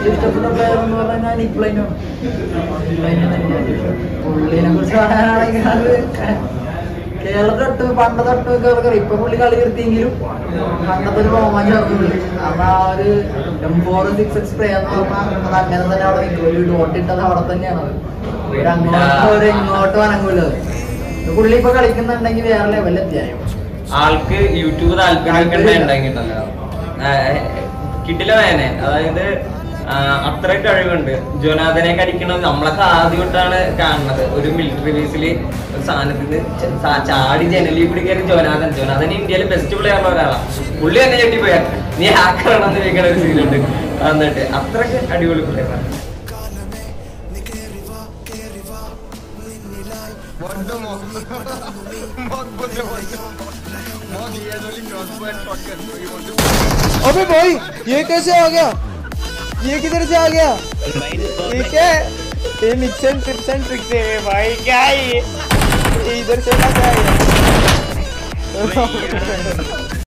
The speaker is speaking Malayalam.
ഇഷ്ടപ്പെട്ട പ്ലെയർ എന്ന് പറഞ്ഞാൽ നിക്ലൈനാണ്. പുള്ളിനെ കുറിച്ച് പറയാനാണെങ്കിൽ അത് കേരളത്തിൽ പണ്ട് തൊട്ട് ഇപ്പൊ പുള്ളി കളി നിർത്തിയെങ്കിലും പണ്ടത്തെ ഒരു രോമാഞ്ചം പുള്ളി. അപ്പൊ ആ ഒരു M4 6 സ്പ്രേ എന്ന് പറഞ്ഞാൽ അത് അങ്ങനെ തന്നെ അവിടെ നിൽക്കും. ഒരു ഡോട്ടിട്ടത് അവിടെ തന്നെയാണ്. അങ്ങോട്ട് ഇങ്ങോട്ട് വനങ്ങൂലത്. പുള്ളി ഇപ്പൊ കളിക്കുന്നുണ്ടെങ്കിൽ വേറെ ലെവലിലെത്തിയായോ. ആൾക്ക് യൂട്യൂബ് താല്പര്യമൊക്കെ ഉണ്ടാക്കിയിട്ടല്ലോ കിട്ടില്ല വേനെ. അതായത് അത്ര കഴിവുണ്ട്. ജോനാഥനെ കടിക്കണത് നമ്മളൊക്കെ ആദ്യമായിട്ടാണ് കാണുന്നത്. ഒരു മിലിറ്ററി ബേസിൽ ഒരു സാധനത്തിന് ചാടി ജനലിൽ കൂടി കയറി ജോനാഥൻ ഇന്ത്യയിലെ ബെസ്റ്റ് പ്ലെയറുള്ള ഒരാളാണ്. പുള്ളി തന്നെ ചെട്ടിപ്പോയാ നീ ഹാക്കറാണെന്ന് ചോദിക്കണ ഒരു സീനുണ്ട്. എന്നിട്ട് അത്രയ്ക്ക് അടിപൊളി പ്ലെയറാണ്. अबे भाई ये कैसे आ गया? ये किधर से आ गया? ठीक है ये mix and tips and tricks है भाई. क्या है ये इधर से क्या है?